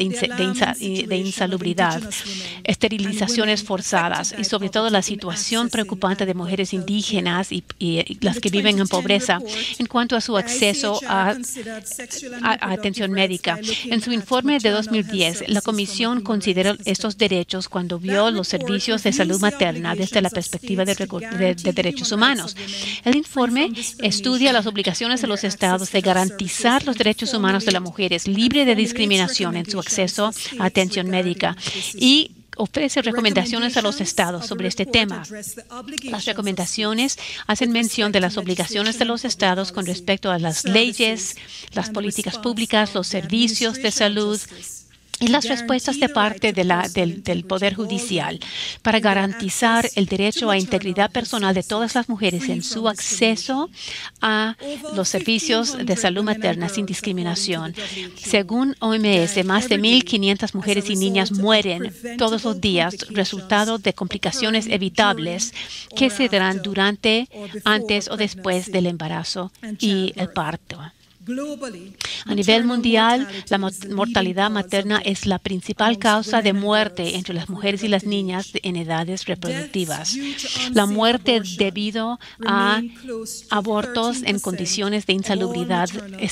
de insalubridad, esterilizaciones forzadas y sobre todo la situación preocupante de mujeres indígenas y las que viven en pobreza en cuanto a su acceso a atención médica. En su informe de 2010, la Comisión consideró estos derechos cuando vio los servicios de salud materna desde la perspectiva de derechos humanos. El informe estudia las obligaciones de los estados de garantizar los derechos humanos de las mujeres libre de discriminación en su acceso a atención médica y ofrece recomendaciones a los estados sobre este tema. Las recomendaciones hacen mención de las obligaciones de los estados con respecto a las leyes, las políticas públicas, los servicios de salud y las respuestas de parte del Poder Judicial para garantizar el derecho a integridad personal de todas las mujeres en su acceso a los servicios de salud materna sin discriminación. Según OMS, más de 1.500 mujeres y niñas mueren todos los días resultado de complicaciones evitables que se darán durante, antes o después del embarazo y el parto. A nivel mundial, la mortalidad materna es la principal causa de muerte entre las mujeres y las niñas en edades reproductivas. La muerte debido a abortos en condiciones de insalubridad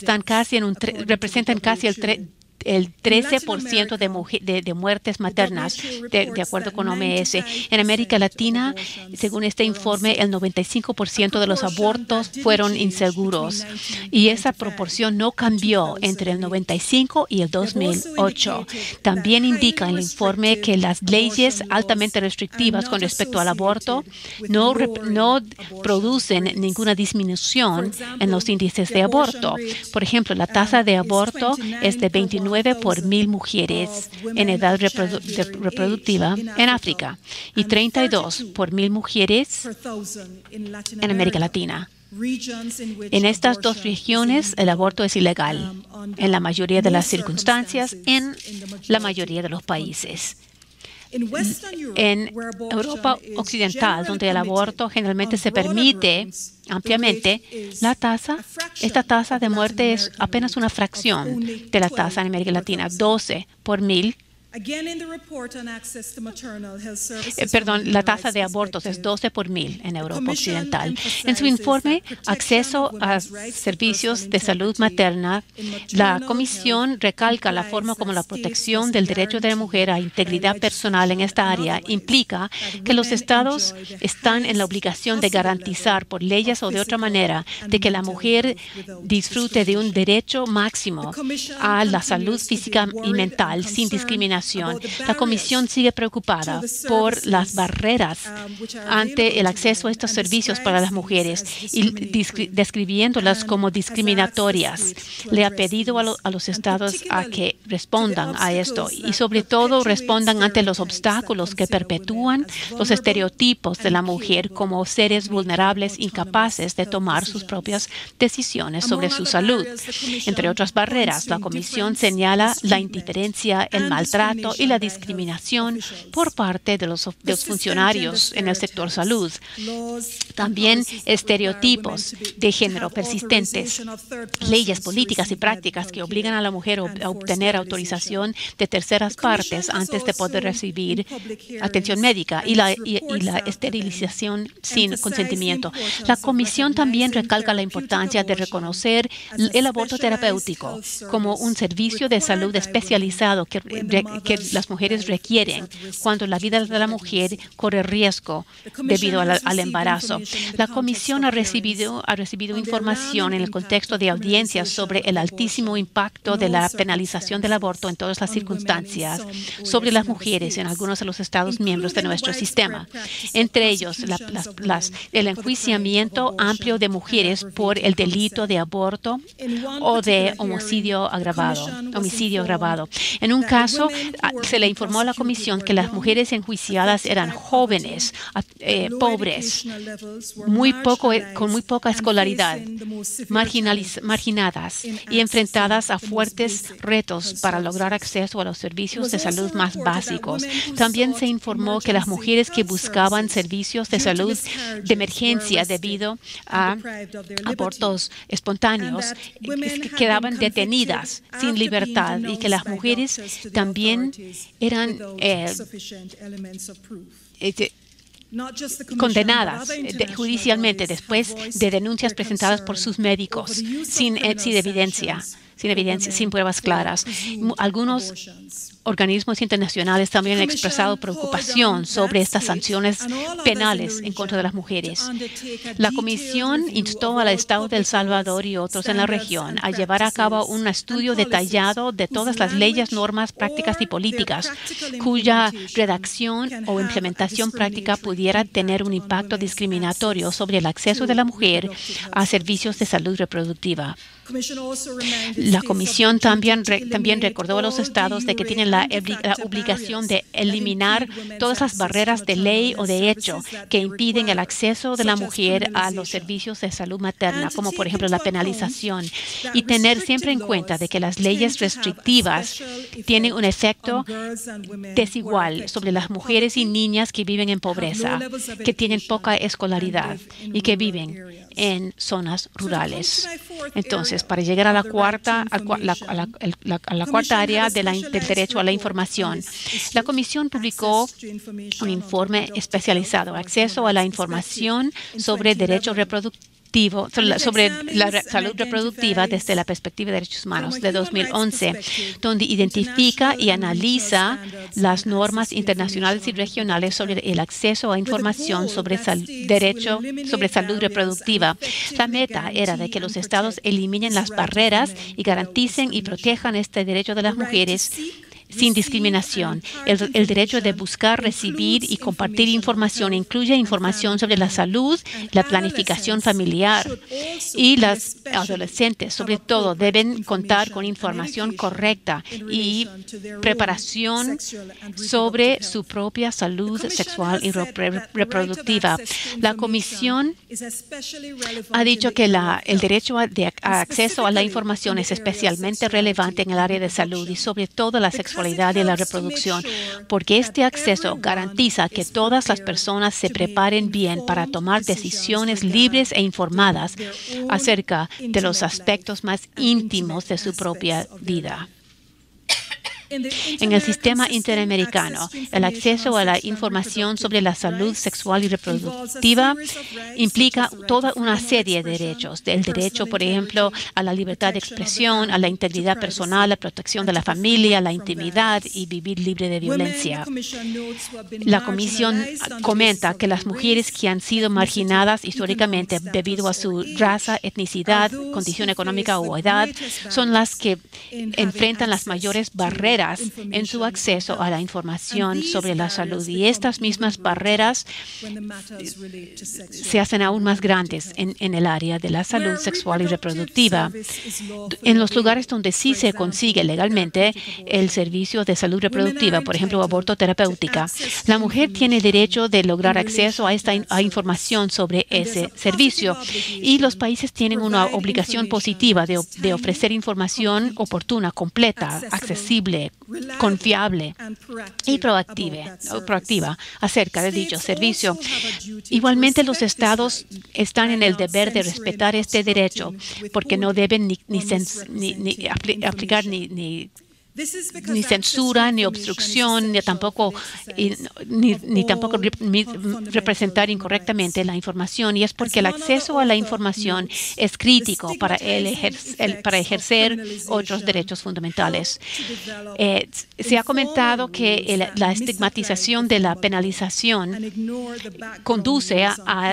representan casi el 13% de muertes maternas, de acuerdo con OMS. En América Latina, según este informe, el 95% de los abortos fueron inseguros y esa proporción no cambió entre el 95 y el 2008. También indica el informe que las leyes altamente restrictivas con respecto al aborto no producen ninguna disminución en los índices de aborto. Por ejemplo, la tasa de aborto es de 29 por 1,000 mujeres en edad reproductiva en África y 32 por 1,000 mujeres en América Latina. En estas dos regiones, el aborto es ilegal en la mayoría de las circunstancias, en la mayoría de los países. En Europa Occidental, donde el aborto generalmente se permite ampliamente, esta tasa de muerte es apenas una fracción de la tasa en América Latina, 12 por 1,000. La tasa de abortos es 12 por 1,000 en Europa Occidental. En su informe, Acceso a Servicios de Salud Materna, la Comisión recalca la forma como la protección del derecho de la mujer a integridad personal en esta área implica que los estados están en la obligación de garantizar por leyes o de otra manera de que la mujer disfrute de un derecho máximo a la salud física y mental sin discriminación. La Comisión sigue preocupada por las barreras ante el acceso a estos servicios para las mujeres y describiéndolas como discriminatorias. Le ha pedido a los estados a que respondan a esto y sobre todo respondan ante los obstáculos que perpetúan los estereotipos de la mujer como seres vulnerables incapaces de tomar sus propias decisiones sobre su salud. Entre otras barreras, la Comisión señala la indiferencia, el maltrato maltrato y la discriminación por parte de los funcionarios en el sector salud. También estereotipos de género persistentes, leyes políticas y prácticas que obligan a la mujer a obtener autorización de terceras partes antes de poder recibir atención médica y la esterilización sin consentimiento. La Comisión también recalca la importancia de reconocer el aborto terapéutico como un servicio de salud especializado que las mujeres requieren cuando la vida de la mujer corre riesgo debido al embarazo. La Comisión ha recibido información en el contexto de audiencias sobre el altísimo impacto de la penalización del aborto en todas las circunstancias sobre las mujeres en algunos de los Estados miembros de nuestro sistema. Entre ellos, el enjuiciamiento amplio de mujeres por el delito de aborto o de homicidio agravado. En un caso, se le informó a la Comisión que las mujeres enjuiciadas eran jóvenes, pobres, con muy poca escolaridad, marginadas y enfrentadas a fuertes retos para lograr acceso a los servicios de salud más básicos. También se informó que las mujeres que buscaban servicios de salud de emergencia debido a abortos espontáneos quedaban detenidas sin libertad y que las mujeres también eran condenadas judicialmente después de denuncias presentadas por sus médicos sin evidencia, sin pruebas claras. Algunos organismos internacionales también han expresado preocupación sobre estas sanciones penales en contra de las mujeres. La Comisión instó al Estado de El Salvador y otros en la región a llevar a cabo un estudio detallado de todas las leyes, normas, prácticas y políticas cuya redacción o implementación práctica pudiera tener un impacto discriminatorio sobre el acceso de la mujer a servicios de salud reproductiva. La Comisión también recordó a los estados de que tienen la obligación de eliminar todas las barreras de ley o de hecho que impiden el acceso de la mujer a los servicios de salud materna, como por ejemplo la penalización, y tener siempre en cuenta de que las leyes restrictivas tienen un efecto desigual sobre las mujeres y niñas que viven en pobreza, que tienen poca escolaridad y que viven en zonas rurales. Entonces, para llegar a la cuarta área del derecho a la información, la Comisión publicó un informe especializado, Acceso a la información sobre derecho reproductivo, sobre la salud reproductiva desde la perspectiva de derechos humanos de 2011, donde identifica y analiza las normas internacionales y regionales sobre el acceso a información sobre derecho sobre salud reproductiva. La meta era de que los estados eliminen las barreras y garanticen y protejan este derecho de las mujeres sin discriminación. El derecho de buscar, recibir y compartir información incluye información sobre la salud, la planificación familiar, y las adolescentes, sobre todo, deben contar con información correcta y preparación sobre su propia salud sexual y reproductiva. La Comisión ha dicho que el derecho a acceso a la información es especialmente relevante en el área de salud y sobre todo la sexualidad y la reproducción, porque este acceso garantiza que todas las personas se preparen bien para tomar decisiones libres e informadas acerca de los aspectos más íntimos de su propia vida. En el sistema interamericano, el acceso a la información sobre la salud sexual y reproductiva implica toda una serie de derechos. El derecho, por ejemplo, a la libertad de expresión, a la integridad personal, la protección de la familia, la intimidad y vivir libre de violencia. La Comisión comenta que las mujeres que han sido marginadas históricamente debido a su raza, etnicidad, condición económica o edad son las que enfrentan las mayores barreras en su acceso a la información sobre la salud. Y estas mismas barreras se hacen aún más grandes en el área de la salud sexual y reproductiva. En los lugares donde sí se consigue legalmente el servicio de salud reproductiva, por ejemplo, aborto terapéutica, la mujer tiene derecho de lograr acceso a información sobre ese servicio. Y los países tienen una obligación positiva de ofrecer información oportuna, completa, accesible confiable y proactiva acerca de dicho servicio. Igualmente, los estados están en el deber de respetar este derecho porque no deben aplicar ni censura, ni obstrucción, ni tampoco representar incorrectamente la información. Y es porque el acceso a la información es crítico para ejercer otros derechos fundamentales. Se ha comentado que la estigmatización de la penalización conduce a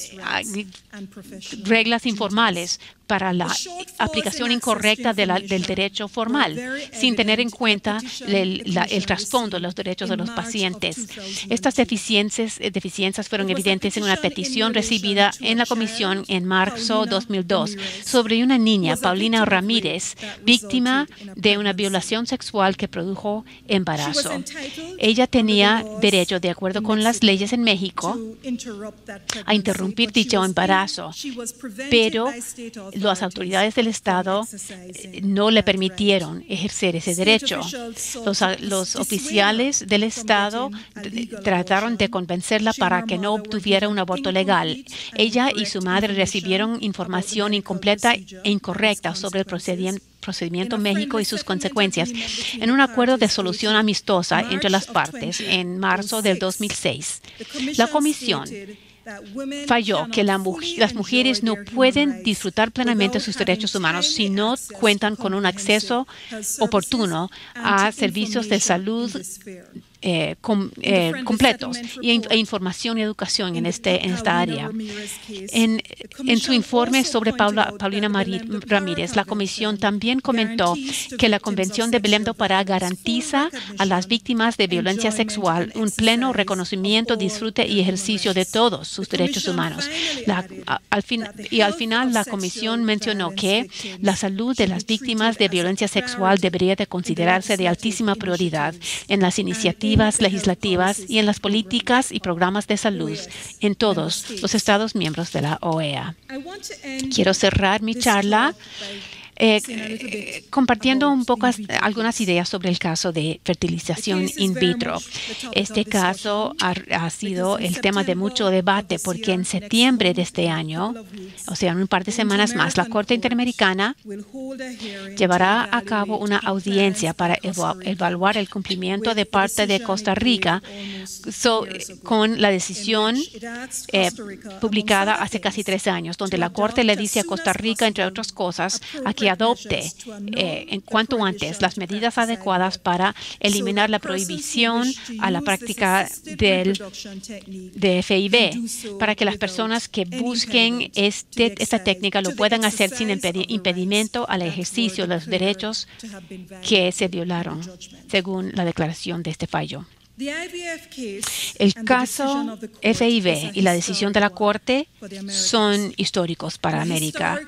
reglas informales para la aplicación incorrecta del derecho formal, sin tener en cuenta el trasfondo de los derechos de los pacientes. Estas deficiencias fueron evidentes en una petición recibida en la Comisión en marzo de 2002 sobre una niña, Paulina Ramírez, víctima de una violación sexual que produjo embarazo. Ella tenía derecho, de acuerdo con las leyes en México, a interrumpir dicho embarazo, pero las autoridades del Estado no le permitieron ejercer ese derecho. Los oficiales del Estado trataron de convencerla para que no obtuviera un aborto legal. Ella y su madre recibieron información incompleta e incorrecta sobre el procedimiento en México y sus consecuencias en un acuerdo de solución amistosa entre las partes en marzo del 2006. La Comisión falló que las mujeres no pueden disfrutar plenamente sus derechos humanos si no cuentan con un acceso oportuno a servicios de salud completos e información y educación en esta área. En su informe sobre Paulina Ramírez, la Comisión también comentó que la Convención de Belém do Pará garantiza a las víctimas de violencia sexual un pleno reconocimiento, disfrute y ejercicio de todos sus derechos humanos. Al final, la Comisión mencionó que la salud de las víctimas de violencia sexual debería de considerarse de altísima prioridad en las iniciativas legislativas y en las políticas y programas de salud en todos los Estados miembros de la OEA. Quiero cerrar mi charla compartiendo algunas ideas sobre el caso de fertilización in vitro. Este caso ha sido el tema de mucho debate porque en septiembre de este año, o sea, en un par de semanas más, la Corte Interamericana llevará a cabo una audiencia para evaluar el cumplimiento de parte de Costa Rica con la decisión publicada hace casi 3 años, donde la Corte le dice a Costa Rica, entre otras cosas, a que adopte en cuanto antes las medidas adecuadas para eliminar la prohibición a la práctica de FIV, para que las personas que busquen esta técnica lo puedan hacer sin impedimento al ejercicio de los derechos que se violaron, según la declaración de este fallo. El caso FIV y la decisión de la Corte son históricos para América.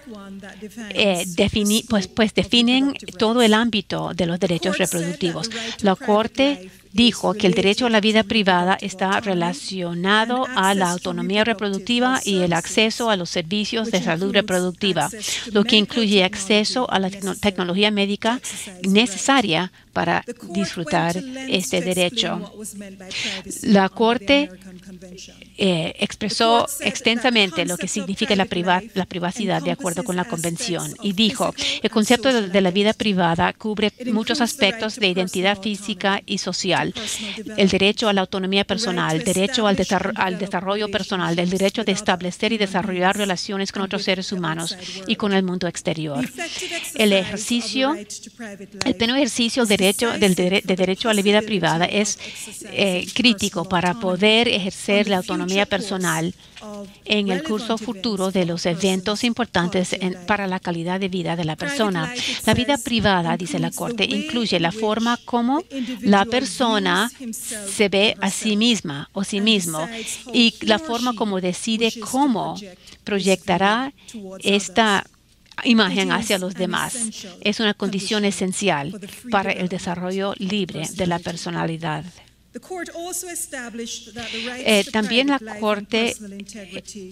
Definen todo el ámbito de los derechos reproductivos. La Corte dijo que el derecho a la vida privada está relacionado a la autonomía reproductiva y el acceso a los servicios de salud reproductiva, lo que incluye acceso a la tecnología médica necesaria para disfrutar este derecho. La Corte expresó extensamente lo que significa la privacidad de acuerdo con la Convención y dijo, el concepto de la vida privada cubre muchos aspectos de identidad física y social. El derecho a la autonomía personal, el derecho al desarrollo personal, el derecho de establecer y desarrollar relaciones con otros seres humanos y con el mundo exterior. El pleno ejercicio del derecho a la vida privada es crítico para poder ejercer la autonomía personal en el curso futuro de los eventos importantes para la calidad de vida de la persona. La vida privada, dice la Corte, incluye la forma como la persona se ve a sí misma o sí mismo y la forma como decide cómo proyectará esta imagen hacia los demás. Es una condición esencial para el desarrollo libre de la personalidad. También la Corte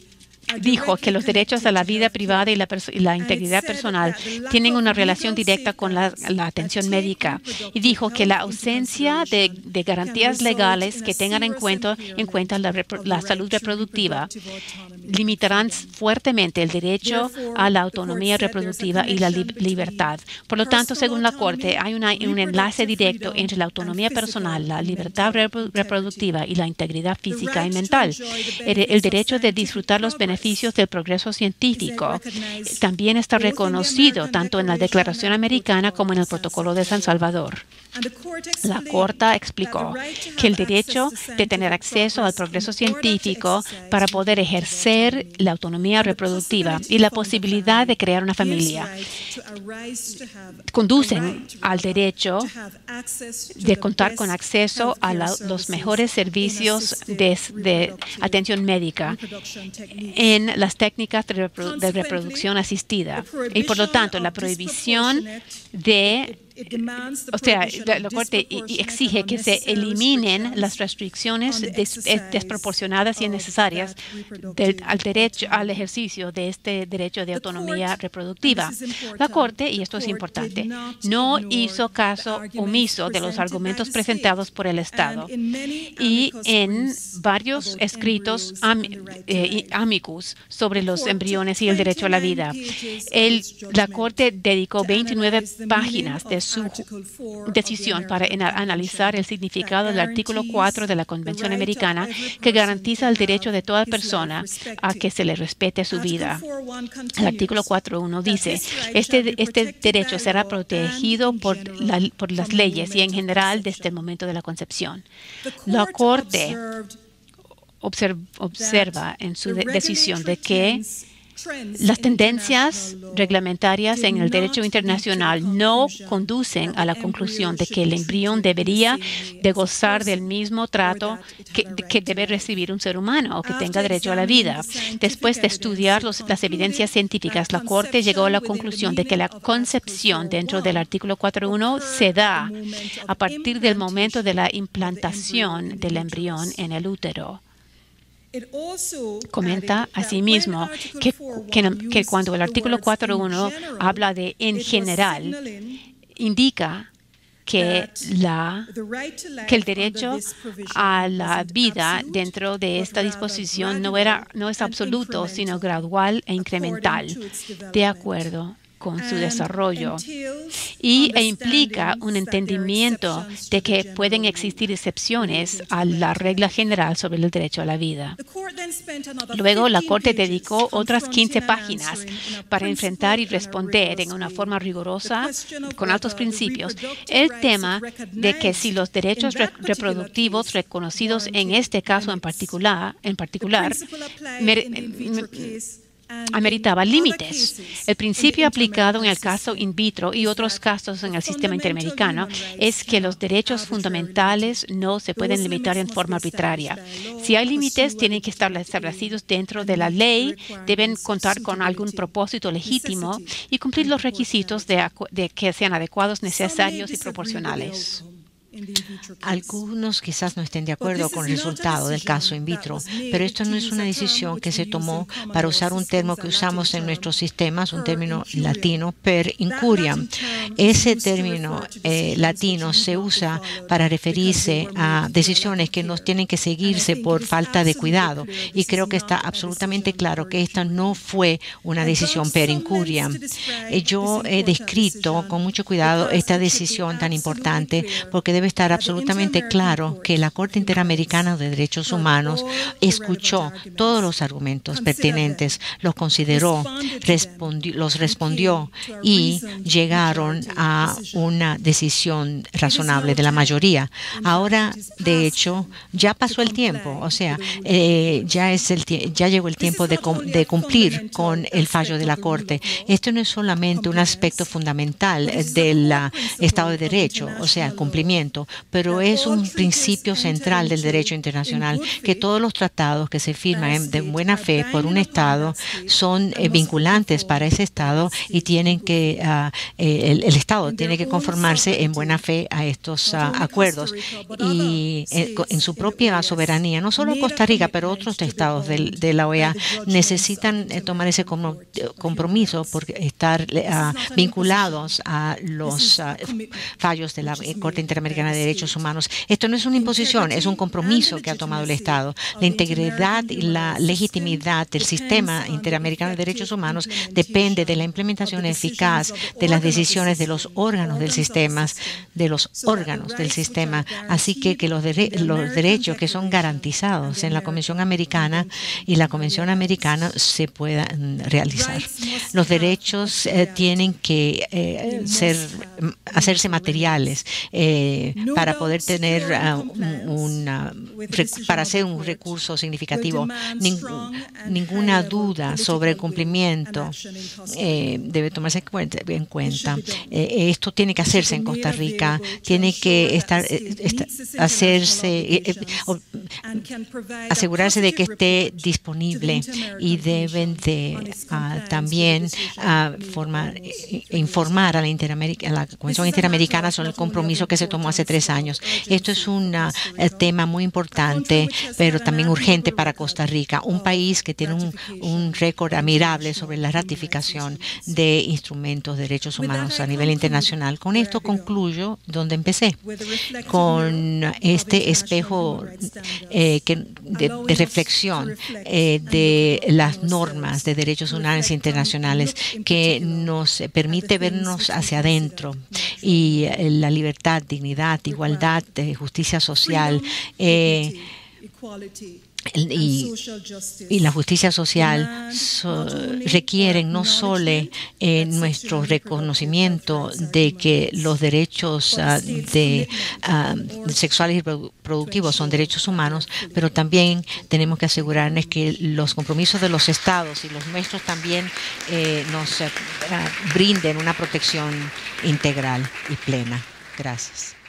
dijo que los derechos a la vida privada y la integridad personal tienen una relación directa con la atención médica, y dijo que la ausencia de garantías legales que tengan en cuenta la salud reproductiva limitarán fuertemente el derecho a la autonomía reproductiva y la libertad. Por lo tanto, según la Corte, hay un enlace directo entre la autonomía personal, la libertad reproductiva y la integridad física y mental. El derecho de disfrutar los beneficios del progreso científico también está reconocido tanto en la Declaración Americana como en el Protocolo de San Salvador. La Corte explicó que el derecho de tener acceso al progreso científico para poder ejercer la autonomía reproductiva y la posibilidad de crear una familia conducen al derecho de contar con acceso a los mejores servicios de atención médica en las técnicas de reproducción asistida. Y por lo tanto, la prohibición la Corte exige que se eliminen las restricciones desproporcionadas y innecesarias al derecho al ejercicio de este derecho de autonomía reproductiva. La Corte, y esto es importante, no hizo caso omiso de los argumentos presentados por el Estado. Y en varios escritos amicus sobre los embriones y el derecho a la vida, la Corte dedicó 29 páginas de su decisión para analizar el significado del artículo 4 de la Convención Americana, que garantiza el derecho de toda persona a que se le respete su vida. El artículo 4.1 dice, este derecho será protegido por las leyes y en general desde el momento de la concepción. La Corte observa en su decisión de que las tendencias reglamentarias en el derecho internacional no conducen a la conclusión de que el embrión debería de gozar del mismo trato que debe recibir un ser humano o que tenga derecho a la vida. Después de estudiar las evidencias científicas, la Corte llegó a la conclusión de que la concepción dentro del artículo 4.1 se da a partir del momento de la implantación del embrión en el útero. Comenta asimismo que cuando el artículo 4.1 habla de en general, indica que el derecho a la vida dentro de esta disposición no es absoluto, sino gradual e incremental, de acuerdo con su desarrollo, e implica un entendimiento de que pueden existir excepciones a la regla general sobre el derecho a la vida. Luego, la Corte dedicó otras 15 páginas para enfrentar y responder en una forma rigurosa, con altos principios, el tema de que si los derechos reproductivos reconocidos en este caso en particular ameritaba límites. El principio aplicado en el caso in vitro y otros casos en el sistema interamericano es que los derechos fundamentales no se pueden limitar en forma arbitraria. Si hay límites, tienen que estar establecidos dentro de la ley, deben contar con algún propósito legítimo y cumplir los requisitos de que sean adecuados, necesarios y proporcionales. Algunos quizás no estén de acuerdo con el resultado del caso in vitro, pero esto no es una decisión que se tomó para usar un término que usamos en nuestros sistemas, un término latino, per incuriam. Ese término latino se usa para referirse a decisiones que no tienen que seguirse por falta de cuidado, y creo que está absolutamente claro que esta no fue una decisión per incuriam. Yo he descrito con mucho cuidado esta decisión tan importante porque debe estar absolutamente claro que la Corte Interamericana de Derechos Humanos escuchó todos los argumentos pertinentes, los consideró, los respondió y llegaron a una decisión razonable de la mayoría. Ahora, de hecho, ya pasó el tiempo, o sea, ya llegó el tiempo de cumplir con el fallo de la Corte. Esto no es solamente un aspecto fundamental del Estado de Derecho, o sea, cumplimiento, cumplimiento, pero es un principio central del derecho internacional que todos los tratados que se firman de buena fe por un Estado son vinculantes para ese Estado y tienen que el Estado tiene que conformarse en buena fe a estos acuerdos y en su propia soberanía. No solo Costa Rica, pero otros estados de la OEA necesitan tomar ese compromiso por estar vinculados a los fallos de la Corte Interamericana de Derechos Humanos. Esto no es una imposición, es un compromiso que ha tomado el Estado. La integridad y la legitimidad del sistema interamericano de derechos humanos depende de la implementación eficaz de las decisiones de los órganos del sistema, así que los derechos que son garantizados en la Convención Americana y la Convención Americana se puedan realizar. Los derechos tienen que hacerse materiales para poder tener para hacer un recurso significativo. Ninguna duda sobre el cumplimiento debe tomarse en cuenta. Esto tiene que hacerse en Costa Rica, tiene que asegurarse de que esté disponible y deben de también informar a la Convención Interamericana sobre el compromiso que se tomó hace 3 años. Esto es un tema muy importante, pero también urgente para Costa Rica, un país que tiene un récord admirable sobre la ratificación de instrumentos de derechos humanos a nivel internacional. Con esto concluyo donde empecé, con este espejo de reflexión de las normas de derechos humanos internacionales que nos permite vernos hacia adentro y la libertad, dignidad, igualdad, justicia social y la justicia social requieren no solo nuestro reconocimiento de que los derechos sexuales y reproductivos son derechos humanos, pero también tenemos que asegurarnos que los compromisos de los estados y los nuestros también nos brinden una protección integral y plena. Gracias.